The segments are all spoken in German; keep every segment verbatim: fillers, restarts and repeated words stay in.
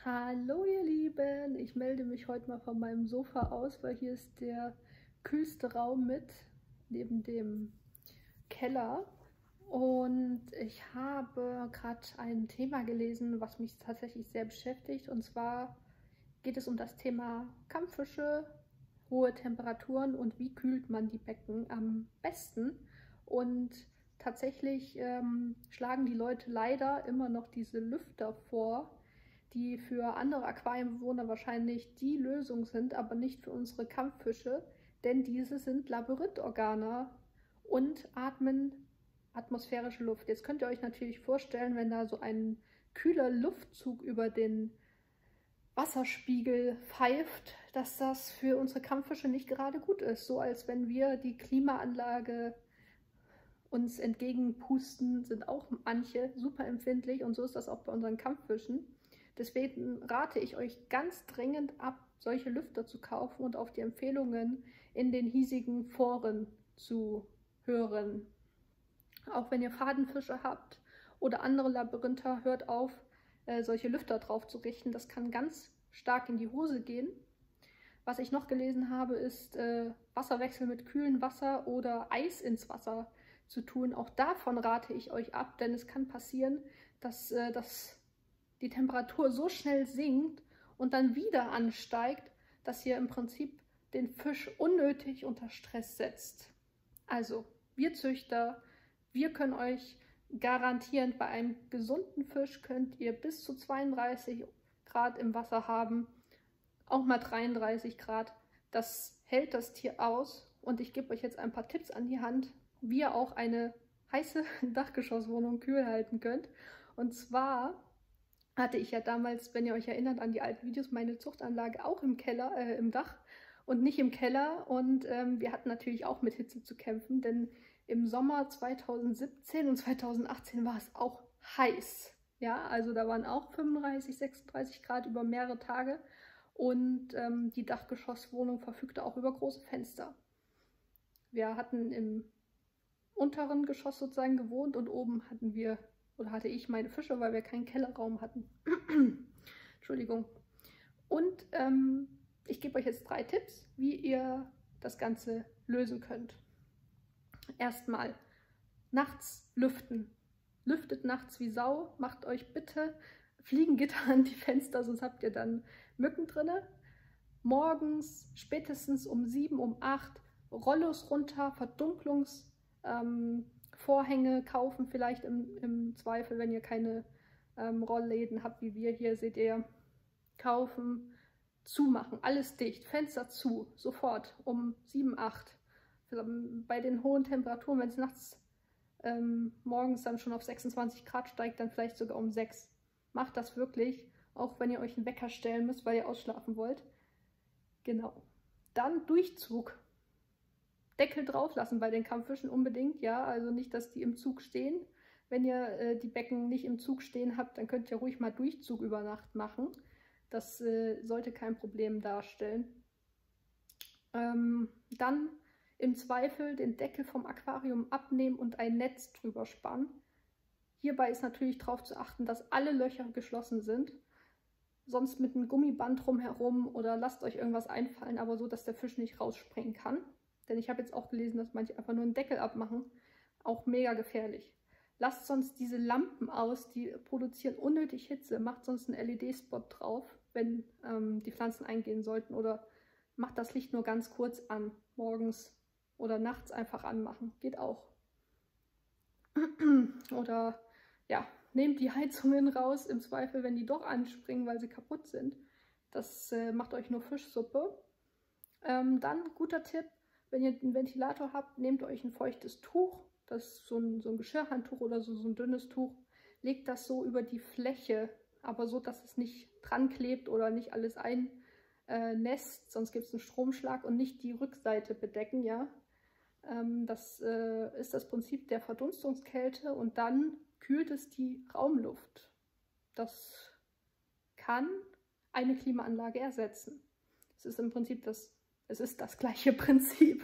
Hallo ihr Lieben, ich melde mich heute mal von meinem Sofa aus, weil hier ist der kühlste Raum mit, neben dem Keller. Und ich habe gerade ein Thema gelesen, was mich tatsächlich sehr beschäftigt. Und zwar geht es um das Thema Kampffische, hohe Temperaturen und wie kühlt man die Becken am besten. Und tatsächlich ähm, schlagen die Leute leider immer noch diese Lüfter vor, die für andere Aquarienbewohner wahrscheinlich die Lösung sind, aber nicht für unsere Kampffische, denn diese sind Labyrinthorgane und atmen atmosphärische Luft. Jetzt könnt ihr euch natürlich vorstellen, wenn da so ein kühler Luftzug über den Wasserspiegel pfeift, dass das für unsere Kampffische nicht gerade gut ist. So als wenn wir die Klimaanlage uns entgegenpusten, sind auch manche super empfindlich und so ist das auch bei unseren Kampffischen. Deswegen rate ich euch ganz dringend ab, solche Lüfter zu kaufen und auf die Empfehlungen in den hiesigen Foren zu hören. Auch wenn ihr Fadenfische habt oder andere Labyrinther, hört auf, äh, solche Lüfter drauf zu richten. Das kann ganz stark in die Hose gehen. Was ich noch gelesen habe, ist äh, Wasserwechsel mit kühlem Wasser oder Eis ins Wasser zu tun. Auch davon rate ich euch ab, denn es kann passieren, dass äh, das die Temperatur so schnell sinkt und dann wieder ansteigt, dass ihr im Prinzip den Fisch unnötig unter Stress setzt. Also, wir Züchter, wir können euch garantieren, bei einem gesunden Fisch könnt ihr bis zu zweiunddreißig Grad im Wasser haben, auch mal dreiunddreißig Grad. Das hält das Tier aus und ich gebe euch jetzt ein paar Tipps an die Hand, wie ihr auch eine heiße Dachgeschosswohnung kühl halten könnt. Und zwar hatte ich ja damals, wenn ihr euch erinnert an die alten Videos, meine Zuchtanlage auch im Keller, äh, im Dach und nicht im Keller. Und ähm, wir hatten natürlich auch mit Hitze zu kämpfen, denn im Sommer zweitausendsiebzehn und zweitausendachtzehn war es auch heiß. Ja, also da waren auch fünfunddreißig, sechsunddreißig Grad über mehrere Tage und ähm, die Dachgeschosswohnung verfügte auch über große Fenster. Wir hatten im unteren Geschoss sozusagen gewohnt und oben hatten wir oder hatte ich meine Fische, weil wir keinen Kellerraum hatten. Entschuldigung. Und ähm, ich gebe euch jetzt drei Tipps, wie ihr das Ganze lösen könnt. Erstmal nachts lüften. Lüftet nachts wie Sau. Macht euch bitte Fliegengitter an die Fenster, sonst habt ihr dann Mücken drinne. Morgens spätestens um sieben, um acht Rollos runter, Verdunklungs ähm, Vorhänge kaufen, vielleicht im, im Zweifel, wenn ihr keine ähm, Rollläden habt, wie wir hier, seht ihr, kaufen, zumachen, alles dicht, Fenster zu, sofort um sieben, acht. Bei den hohen Temperaturen, wenn es nachts ähm, morgens dann schon auf sechsundzwanzig Grad steigt, dann vielleicht sogar um sechs. Macht das wirklich, auch wenn ihr euch einen Wecker stellen müsst, weil ihr ausschlafen wollt. Genau. Dann Durchzug. Deckel drauf lassen bei den Kampffischen unbedingt, ja, also nicht, dass die im Zug stehen. Wenn ihr äh, die Becken nicht im Zug stehen habt, dann könnt ihr ruhig mal Durchzug über Nacht machen. Das äh, sollte kein Problem darstellen. Ähm, dann im Zweifel den Deckel vom Aquarium abnehmen und ein Netz drüber spannen. Hierbei ist natürlich darauf zu achten, dass alle Löcher geschlossen sind. Sonst mit einem Gummiband drumherum oder lasst euch irgendwas einfallen, aber so, dass der Fisch nicht rausspringen kann. Denn ich habe jetzt auch gelesen, dass manche einfach nur einen Deckel abmachen. Auch mega gefährlich. Lasst sonst diese Lampen aus, die produzieren unnötig Hitze. Macht sonst einen L E D-Spot drauf, wenn ähm, die Pflanzen eingehen sollten. Oder macht das Licht nur ganz kurz an. Morgens oder nachts einfach anmachen. Geht auch. Oder ja, nehmt die Heizungen raus, im Zweifel, wenn die doch anspringen, weil sie kaputt sind. Das äh, macht euch nur Fischsuppe. Ähm, dann, guter Tipp, wenn ihr einen Ventilator habt, nehmt euch ein feuchtes Tuch, das ist so ein, so ein Geschirrhandtuch oder so, so ein dünnes Tuch, legt das so über die Fläche, aber so, dass es nicht dran klebt oder nicht alles einnässt, äh, sonst gibt es einen Stromschlag, und nicht die Rückseite bedecken, ja. Ähm, das äh, ist das Prinzip der Verdunstungskälte und dann kühlt es die Raumluft. Das kann eine Klimaanlage ersetzen. Es ist im Prinzip das Es ist das gleiche Prinzip.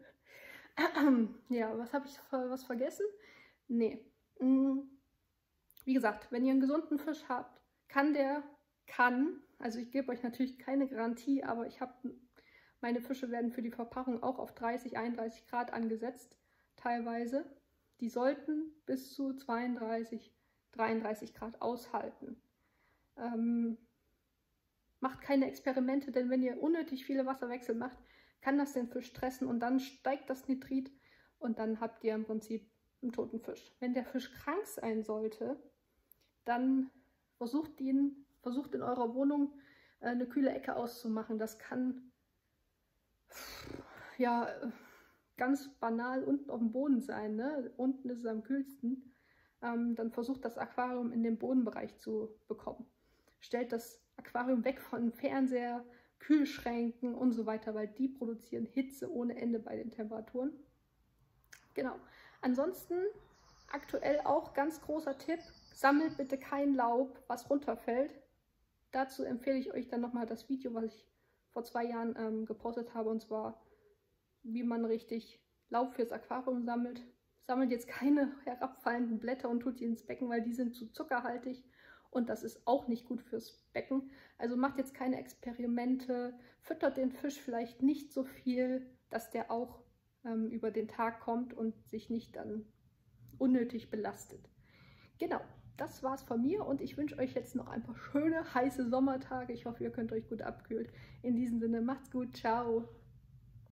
Ja, was habe ich was vergessen? Nee. Wie gesagt, wenn ihr einen gesunden Fisch habt, kann der kann. Also ich gebe euch natürlich keine Garantie, aber ich habe, meine Fische werden für die Verpackung auch auf dreißig, einunddreißig Grad angesetzt, teilweise. Die sollten bis zu zweiunddreißig, dreiunddreißig Grad aushalten. Ähm, macht keine Experimente, denn wenn ihr unnötig viele Wasserwechsel macht, kann das den Fisch stressen und dann steigt das Nitrit und dann habt ihr im Prinzip einen toten Fisch. Wenn der Fisch krank sein sollte, dann versucht ihn, versucht in eurer Wohnung äh, eine kühle Ecke auszumachen. Das kann ja ganz banal unten auf dem Boden sein, ne? Unten ist es am kühlsten. Ähm, dann versucht das Aquarium in den Bodenbereich zu bekommen. Stellt das Aquarium weg von Fernseher, Kühlschränken und so weiter, weil die produzieren Hitze ohne Ende bei den Temperaturen. Genau. Ansonsten aktuell auch ganz großer Tipp, sammelt bitte kein Laub, was runterfällt. Dazu empfehle ich euch dann nochmal das Video, was ich vor zwei Jahren ähm, gepostet habe, und zwar, wie man richtig Laub fürs Aquarium sammelt. Sammelt jetzt keine herabfallenden Blätter und tut die ins Becken, weil die sind zu zuckerhaltig und das ist auch nicht gut fürs Becken. Also macht jetzt keine Experimente, füttert den Fisch vielleicht nicht so viel, dass der auch ähm, über den Tag kommt und sich nicht dann unnötig belastet. Genau, das war's von mir und ich wünsche euch jetzt noch ein paar schöne, heiße Sommertage. Ich hoffe, ihr könnt euch gut abkühlen. In diesem Sinne, macht's gut, ciao!